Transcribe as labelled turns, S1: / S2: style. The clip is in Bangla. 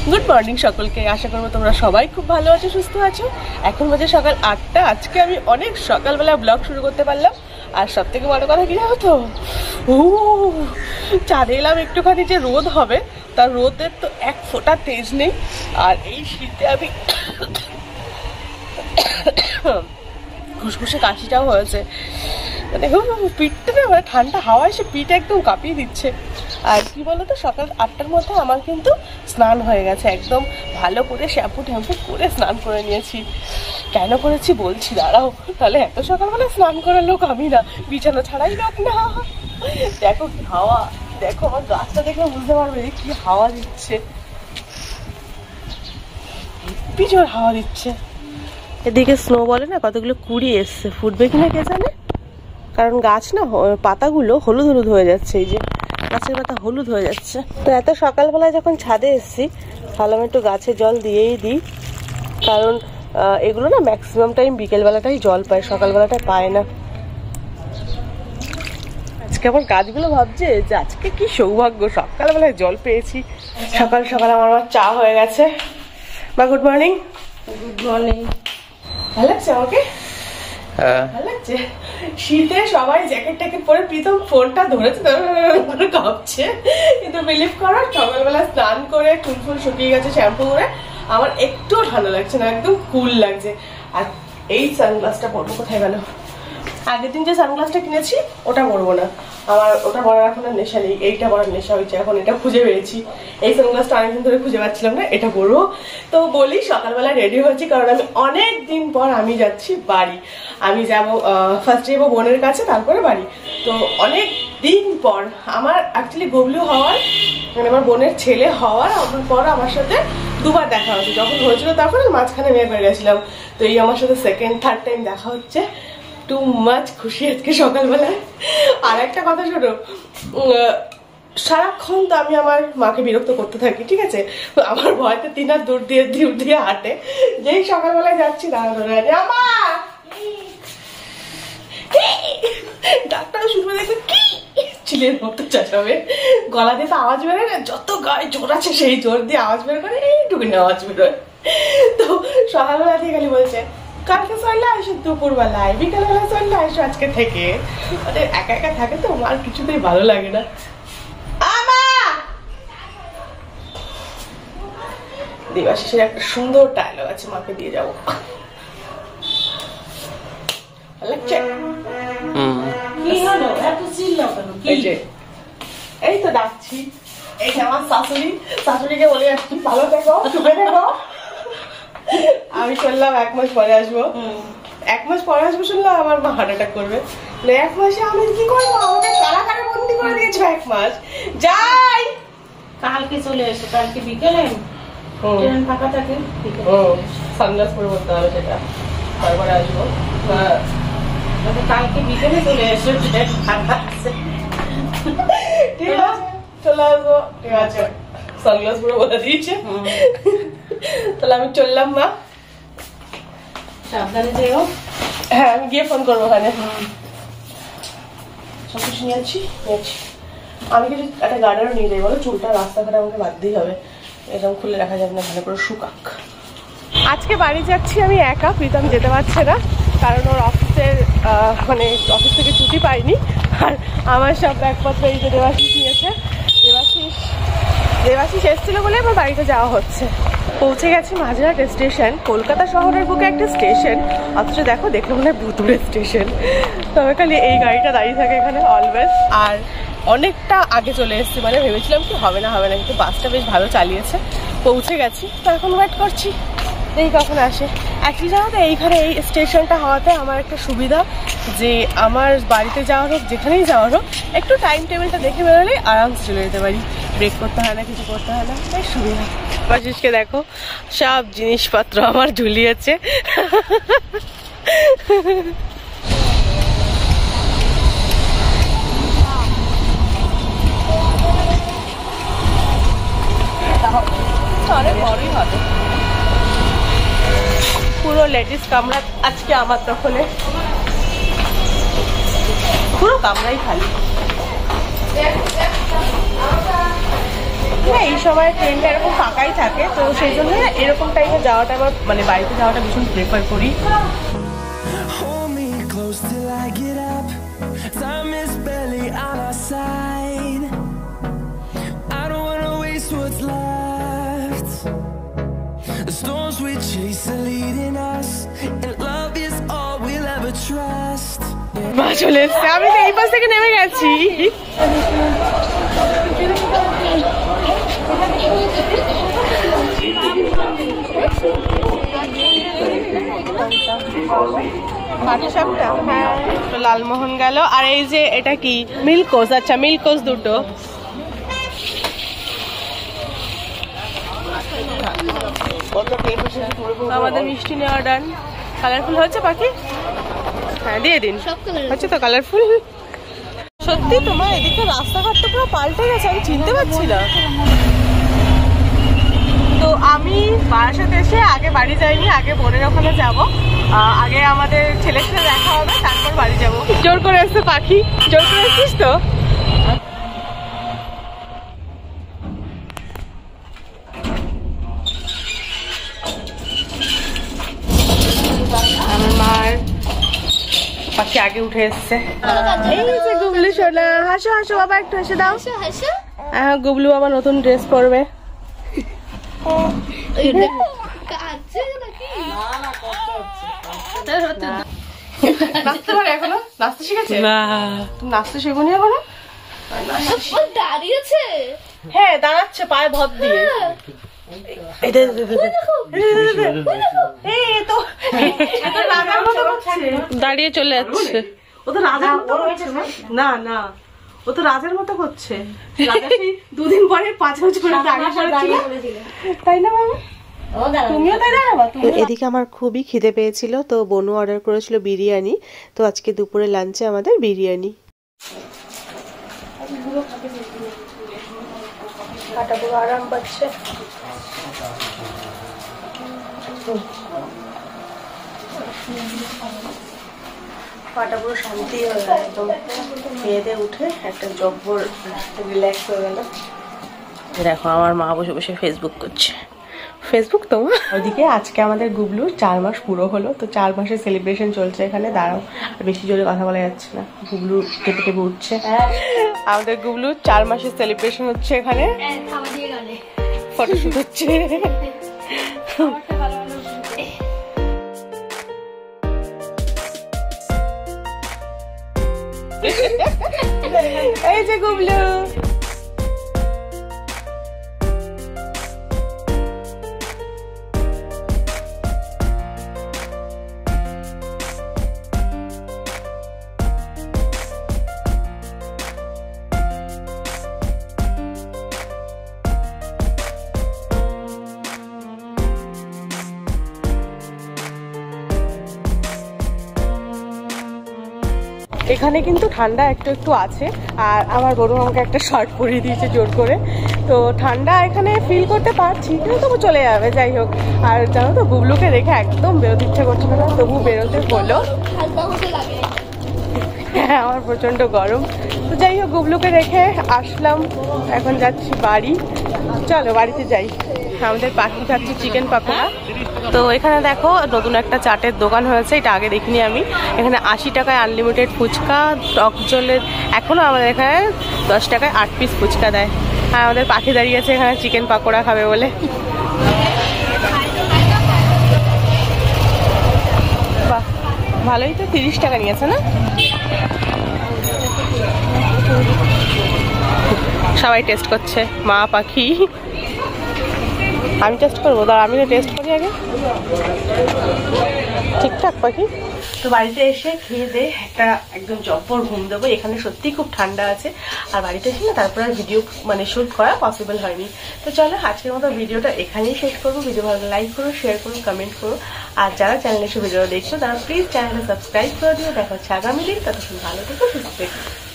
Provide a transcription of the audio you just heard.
S1: গুড মর্নিং সকলকে, আশা করবো তোমরা সবাই খুব ভালো আছো, সুস্থ আছো। এখন বাজে সকাল 8টা। আজকে আমি অনেক সকালবেলা ব্লগ শুরু করতে পারলাম। আর সব থেকে বড় কথা কি জানো তো, চাঁদে এলাম একটুখানি যে রোদ হবে, তার রোদের তো এক ফোঁটা তেজ নেই। আর এই শীতে আমি ঘুষঘুষে কাশিটাও হয়েছে, মানে পিঠটা না, মানে ঠান্ডা হাওয়া এসে পিঠ একদম কাঁপিয়ে দিচ্ছে। আর কি বলতো, সকাল 8টার মধ্যে আমার কিন্তু স্নান হয়ে গেছে, একদম ভালো করে শ্যাম্পু ট্যাম্পু করে স্নান করে নিয়েছি। কেন করেছি বলছি, দাঁড়াও। তাহলে এত সকালবেলা স্নান করার লোক আমি না, বিছানা ছাড়াই লোক না। দেখো কি হাওয়া, দেখো আমার গাছটা দেখলে বুঝতে পারবে কি হাওয়া দিচ্ছে, পিছর হাওয়া দিচ্ছে। এদিকে স্নো বলে না কতগুলো কুড়ি এসছে, ফুটবে কিনা কে জানে, কারণ গাছ না পাতাগুলো হলুদ হলুদ হয়ে যাচ্ছে, এই যে গাছের পাতা হলুদ হয়ে যাচ্ছে। তো এত সকালবেলায় যখন ছাদে এসছি, ভাবলাম একটু গাছে জল দিয়েই দিই, কারণ এগুলো না ম্যাক্সিমাম টাইম বিকেলবেলাটাই জল পায়, সকালবেলাটা পায় না। আজকে আমার গাছগুলো ভাবছে যে আজকে কি সৌভাগ্য, সকালবেলায় জল পেয়েছি। সকাল সকাল আমার চা হয়ে গেছে। মা গুড মর্নিং।
S2: Good morning.
S1: ভালো লাগছে আমাকে? ভালো লাগছে। শীতে সবাই জ্যাকেট ট্যাকেট পরে, প্রীতম ফোনটা ধরেছে কাঁপছে, কিন্তু বিলিভ করো সকালবেলা স্নান করে চুল ফুল শুকিয়ে গেছে শ্যাম্পু করে, আমার একটুও ঠান্ডা লাগছে না, একদম কুল লাগছে। আর এই সানগ্লাসটা পরবো, কোথায় গেল? আগের দিন যে সানগ্লাসটা কিনেছি ওটা পরবো না, আমার ওটা পরার এখন আর নেশা নেই, এইটা পরার নেশা হয়েছে। এখন এটা খুঁজে পেয়েছি, এই সানগ্লাসটা অনেকদিন ধরে খুঁজে পাচ্ছিলাম না, এটা পরবো। তো বলি সকালবেলা রেডি হয়েছি, কারণ আমি অনেক দিন পর আমি যাচ্ছি বাড়ি। আমি যাবো ফার্স্টে যাবো বোনের কাছে, তারপরে বাড়ি। তো অনেক দিন পর আমার অ্যাকচুয়ালি গবলু হওয়ার, মানে আমার বোনের ছেলে হওয়ার পর আমার সাথে দুবার দেখা হচ্ছে। যখন হয়েছিল তখন মাঝখানে মেয়ে করে গেছিলাম, তো এই আমার সাথে সেকেন্ড থার্ড টাইম দেখা হচ্ছে। টু মাচ খুশি আজকে সকালবেলায়। আর একটা কথা শোনো, সারাক্ষণ তো আমি আমার মাকে বিরক্ত করতে থাকি, ঠিক আছে, আমার ভয়তে 3 হাত দূর দিয়ে হাঁটে। যেই সকালবেলায় যাচ্ছি দাঁড়া ধরে আমার ডাক্তার শুনবে, দেখবে কি চিলের মতো চেঁচাবে, গলা দিয়ে তো আওয়াজ বেরোয় না, যত গায়ে জোর আছে সেই জোর দিয়ে আওয়াজ বের করে, এইটুকুনি আওয়াজ বেরোয়। তো সকালবেলা দিয়ে খালি বলছে কালকে চলে আসো দুপুরবেলায়, বিকালবেলা চলে আসো আজকে থেকে। ওদের একা একা থাকে তো আমার কিছুতেই ভালো লাগে না। দেবাশিসের একটা সুন্দর ডায়লগ আছে, মাকে দিয়ে যাবো। এই তো ডাকছি, এই আমার শাশুড়িকে বলে যাচ্ছি ভালো থেকো, চুপে থেকো। আমি শুনলাম 1 মাস পরে আসবো, 1 মাস পরে আসবো শুনলাম আমার মা হার্ট অ্যাটাক করবে। 1 মাসে আমি কি করবো, আমাকে কারাগারে বন্দি করে দিয়েছো 1 মাস। যাই
S2: কালকে চলে এসো, কালকে বিকেলে ট্রেন ফাঁকা থাকে,
S1: সানগ্লাস পরে বলতে হবে, সেটা তারপরে আসবো।
S2: কালকে বিকেলে চলে এসো, ট্রেন ফাঁকা আছে।
S1: ঠিক আছে, চলে আসবো, ঠিক আছে। সানগ্লাস পরে বলে দিয়েছে, তাহলে আমি চললাম। মা
S2: সাবধানে যেও।
S1: হ্যাঁ, আমি গিয়ে ফোন করবো ওখানে। সব কিছু নিয়েছি। আমি কিছু একটা গার্ডারও নিয়ে যাই, বলো চুলটা রাস্তাঘাটে আমাকে বাঁধতেই হবে, এরকম খুলে রাখা যাবে না, ভালো করে শুকাক। আজকে বাড়ি যাচ্ছি আমি একা, প্রীতম যেতে পারছে না, কারণ ওর অফিসের মানে অফিস থেকে ছুটি পাইনি। আর আমার সব ব্যাগপত্র এই যে দেবাশিস নিয়েছে, দেবাশিস এসেছিল বলে আমার বাড়িতে যাওয়া হচ্ছে। পৌঁছে গেছি মাঝরাট স্টেশন, কলকাতা শহরের বুকে একটা স্টেশন, অথচ দেখো দেখে মনে হয় ভুতুড়ে স্টেশন। তবে খালি এই গাড়িটা দাঁড়িয়ে থাকে এখানে অলওয়েজ। আর অনেকটা আগে চলে এসেছি, মানে ভেবেছিলাম কি হবে না, কিন্তু বাসটা বেশ ভালো চালিয়েছে। পৌঁছে গেছি, তো এখন ওয়েট করছি এই কখন আসে। অ্যাকচুয়ালি জানো তো, এইখানে এই স্টেশনটা হওয়াতে আমার একটা সুবিধা, যে আমার বাড়িতে যাওয়ার হোক যেখানেই যাওয়ার হোক, একটু টাইম টেবিলটা দেখে বেরোলেই আরামসে চলে যেতে পারি, ব্রেক করতে হয় না, কিছু করতে হয় না, বেশ সুবিধা। বাসিসকে দেখো সব জিনিসপত্র আমার ঝুলিয়েছে। অনেক বড়ই হবে, পুরো লেডিস কামরা আজকে আমার দখলে, পুরো কামরাই খালি। হ্যাঁ এই সময় ট্রেনটা এরকম ফাঁকাই থাকে, তো সেই জন্য এরকম টাইমে যাওয়াটা আমার মানে বাড়িতে যাওয়াটা ভীষণ প্রেফার করি। মা চলে এসছে, আমি তো এই পাশ থেকে নেমে গেছি। হ্যাঁ লালমোহন গেল, আর এই যে এটা কি মিল্কোস, আচ্ছা মিল্কোস দুটো। আমাদের মিষ্টি নেওয়া ডান। কালারফুল হয়েছে পাখি? হ্যাঁ দিয়ে দিন, হচ্ছে তো কালারফুল। সত্যি তোমার এদিকে রাস্তাঘাট তো পুরো পাল্টে গেছে, আমি চিনতে পারছি না। তো আমি বারাসাতে এসে আগে বাড়ি যাইনি, আগে বোনের ওখানে যাবো, আগে আমাদের ছেলের সাথে দেখা হবে, তারপর বাড়ি যাবো। জোর করে এসছে পাখি, জোর করে এসছিস তো? আমার মার পাখি আগে উঠে এসছে। এই যে গুবলু সোনা, হাসো হাসো বাবা, একটু হেসে দাও। হ্যাঁ গুবলু বাবা নতুন ড্রেস পরবে। নাচতে পারে এখনো? নাচতে শিখেছে? না তুমি নাচতে শেখোনি এখনো?
S2: দাঁড়িয়েছে,
S1: হ্যাঁ দাঁড়াচ্ছে পায়ে ভর দিয়ে। দাঁড়িয়ে চলে যাচ্ছে, ও তো রাজার মতো করছে। না না ও তো রাজার মতো করছে, দুদিন পরে 5 বছর করে দাঁড়িয়ে পড়েছিল, তাই না মামা?
S3: এদিকে আমার খুবই খিদে পেয়েছিল, তো বনু অর্ডার করেছিল বিরিয়ানি, তো আজকে দুপুরে লাঞ্চে আমাদের বিরিয়ানি।
S1: আরাম পাচ্ছে। পাটা পুরো শান্তি হয়ে গেল, একদম মেয়েদের উঠে একটা জব্বর রিল্যাক্স হয়ে গেল। দেখো আমার মা বসে বসে ফেসবুক করছে। ফেসবুক তো ওইদিকে আজকে আমাদের গুবলু 4 মাস পুরো হলো, তো 4 মাসের সেলিব্রেশন চলছে এখানে। দাঁড়াও, বেশি জোরে কথা বলা যাচ্ছে না, গুবলু কেঁপে কেঁপে উঠছে। আমাদের গুবলু 4 মাসের সেলিব্রেশন হচ্ছে এখানে, ফটোশুট হচ্ছে। এই যে গুবলু, এখানে কিন্তু ঠান্ডা একটু একটু আছে, আর আমার বড় আমাকে একটা শার্ট পরিয়ে দিয়েছে জোর করে, তো ঠান্ডা এখানে ফিল করতে পারছি, কিন্তু তবু চলে যাবে, যাই হোক। আর জানো তো গুবলুকে দেখে একদম বেরোতে ইচ্ছা করছিল না, তবু বেরোতে হলো। হ্যাঁ আমার প্রচন্ড গরম, তো যাই হোক গুবলুকে রেখে আসলাম, এখন যাচ্ছি বাড়ি। চলো বাড়িতে যাই। আমাদের পাখি খাচ্ছি চিকেন পাকোড়া। তো এখানে দেখো নতুন একটা চাটের দোকান হয়েছে, এটা আগে দেখিনি আমি। এখানে 80 টাকায় আনলিমিটেড ফুচকা, টক জলের, এখনো আমাদের এখানে 10 টাকায় 8 পিস ফুচকা দেয়। আর আমাদের পাখি দাঁড়িয়েছে এখানে চিকেন পাকোড়া খাবে বলে। বাহ ভালোই তো, 30 টাকা নিয়েছে না? সবাই টেস্ট করছে, মা পাখি। আমি টেস্ট করবো, দাঁড়া আমি টেস্ট করি আগে। ঠিকঠাক পাখি। তো বাড়িতে এসে খেয়ে দিয়ে একটা একদম জব্বর ঘুম দেবো। এখানে সত্যিই খুব ঠান্ডা আছে, আর বাড়িতে এসে না তারপরে আর ভিডিও মানে শুট করা পসিবল হয়নি। তো চলো আজকের মতো ভিডিওটা এখানেই শেষ করবো। ভিডিও ভালো লাইক করো, শেয়ার করো, কমেন্ট করো, আর যারা চ্যানেলে এসে ভিডিও দেখছো তারা প্লিজ চ্যানেলটা সাবস্ক্রাইব করে দিও। দেখা হচ্ছে আগামী দিন, ততক্ষণ ভালো থেকো, সুস্থ থেকো।